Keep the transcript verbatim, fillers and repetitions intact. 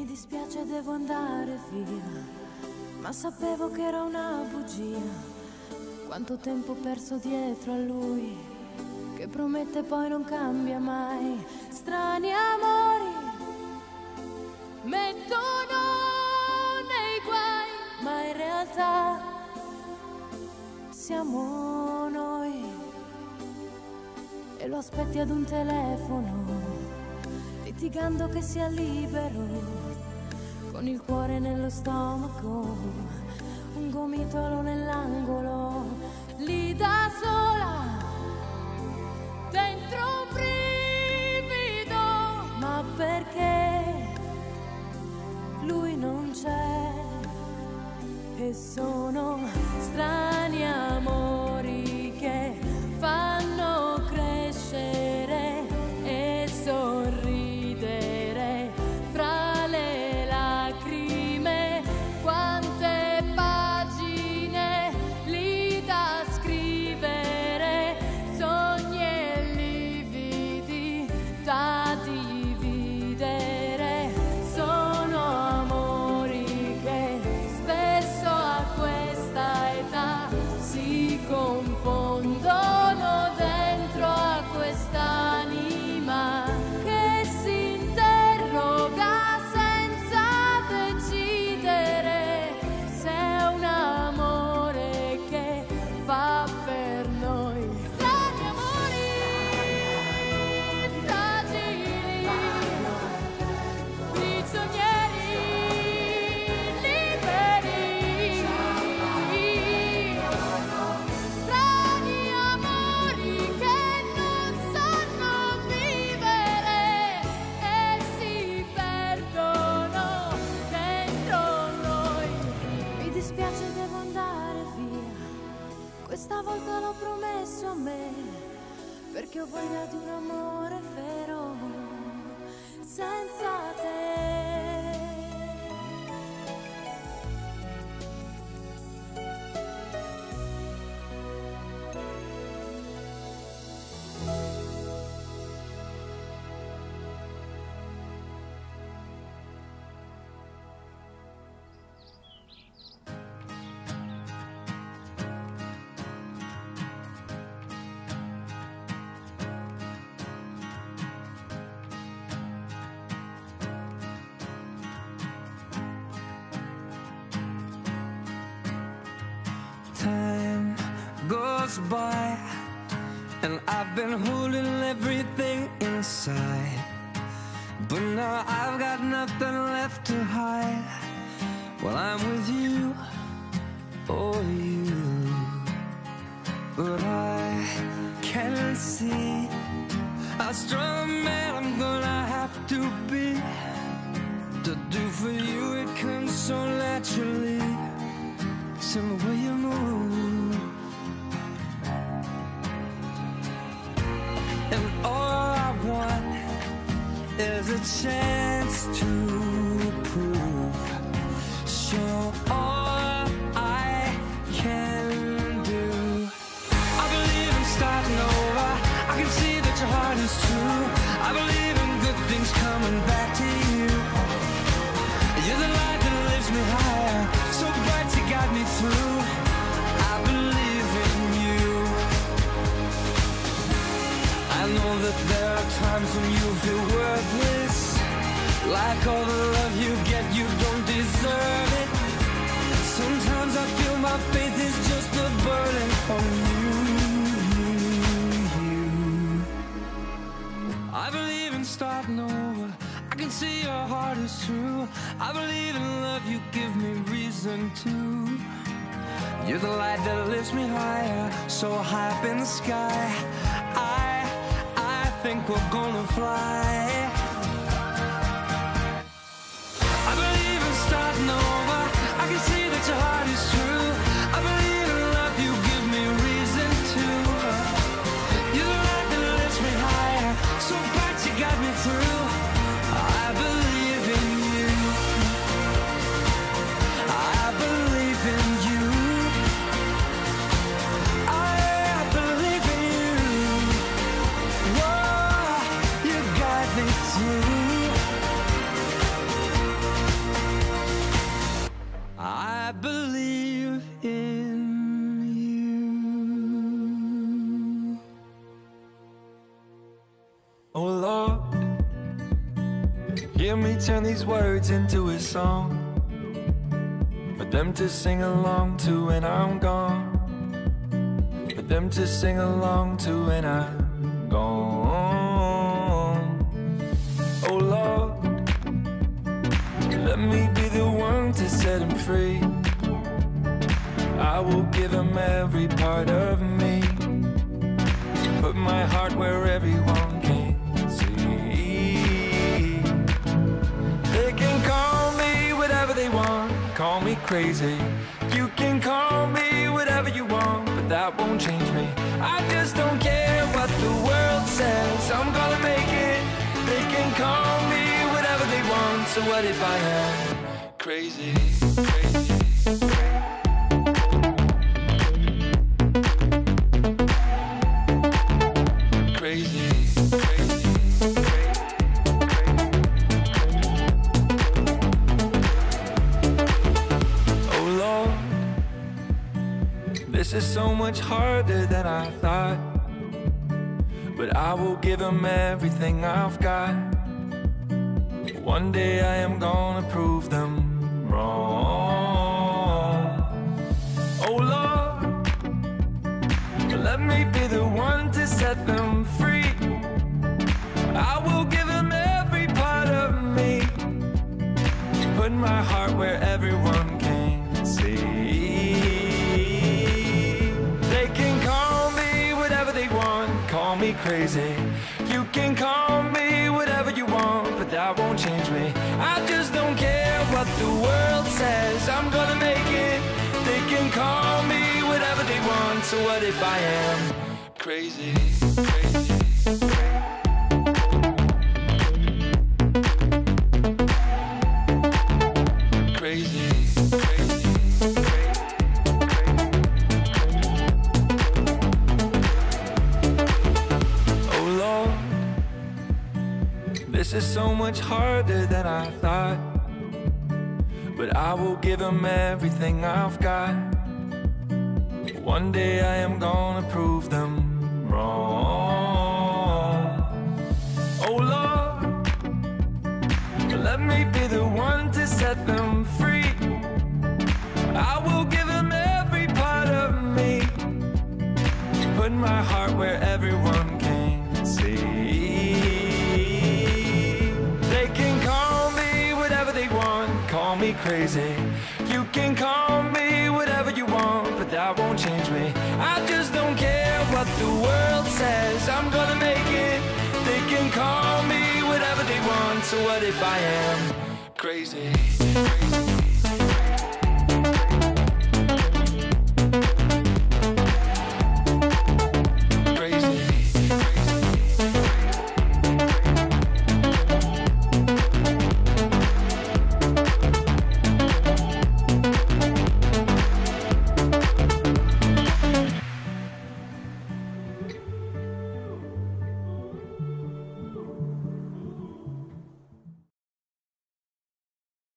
dispiace, devo andare via, ma sapevo che era una bugia. Quanto tempo perso dietro a lui, che promette poi non cambia mai. Strani amori mettono nei guai, ma in realtà siamo noi. E lo aspetti ad un telefono, litigando che sia libero, con il cuore nello stomaco, un gomitolo nell'angolo, lì da sola, dentro un brivido. Ma perché lui non c'è? E sono strani amori che fanno crescere e sorridere fra le lacrime. Quante pagine lì da scrivere, sogni e lividi da dividere. Sono amori che spesso a questa età si confondono dentro a quest'anima che si interroga senza decidere se è un amore che fa per noi. Strani amori fragili, prigionieri liberi. Strani amori che non sanno vivere e si perdono dentro noi. Mi dispiace, devo andare via, questa volta l'ho promesso a me, perché ho voglia di un amore vero senza te. Time goes by and I've been holding everything inside, but now I've got nothing left to hide. Well, I'm with you, oh you, but I can't see how strong a man I'm gonna have to be to do for you. It comes so naturally, it's in the way you move, and all I want is a chance to prove, show all I can do. I believe in starting over, I can see that your heart is true. I believe in good things coming back to you. You're the light that lifts me higher, so bright you got me through. I believe in you. I know that there are times when you feel worthless, like all the love you get you don't deserve it. Sometimes I feel my faith is just a burden on you, you. I believe in starting over, I can see your heart is true. I believe in love, you give me reason to. You're the light that lifts me higher, so high up in the sky. I, I think we're gonna fly. I believe in starting over, I can see that your heart is true. I believe in love, you give me reason to. You're the light that lifts me higher, so bright you got me through. I believe in you, I believe in you, I believe in you. Whoa, you got me through. hear me turn these words into a song for them to sing along to when I'm gone, for them to sing along to when I'm gone. Oh Lord, let me be the one to set him free. I will give him every part of me, put my heart where everyone can see. They can call me whatever they want, call me crazy. You can call me whatever you want, but that won't change me. I just don't care what the world says, I'm gonna make it. They can call me whatever they want, so what if I am crazy, crazy? Crazy, crazy. Oh Lord, this is so much harder than I thought, but I will give him everything I've got. One day I am gonna prove them wrong. Oh Lord, let me be the one to set them free. I will give him every part of me, put my heart where everyone can see. They can call me whatever they want, call me crazy. You can call me whatever you want, but that won't change me. I just don't care what the world says, I'm gonna make it. They can call me whatever they want, so what if I am crazy, crazy? Crazy, crazy. Oh Lord, this is so much harder than I thought, but I will give him everything I've got. One day I am gonna prove them wrong. Oh Lord, let me be the one to set them free. I will give him every part of me, put my heart where everyone can see. They can call me whatever they want, call me crazy. You can call me whatever you want, but that won't change me. I just don't care what the world says, I'm gonna make it. They can call me whatever they want, so what if I am crazy, crazy?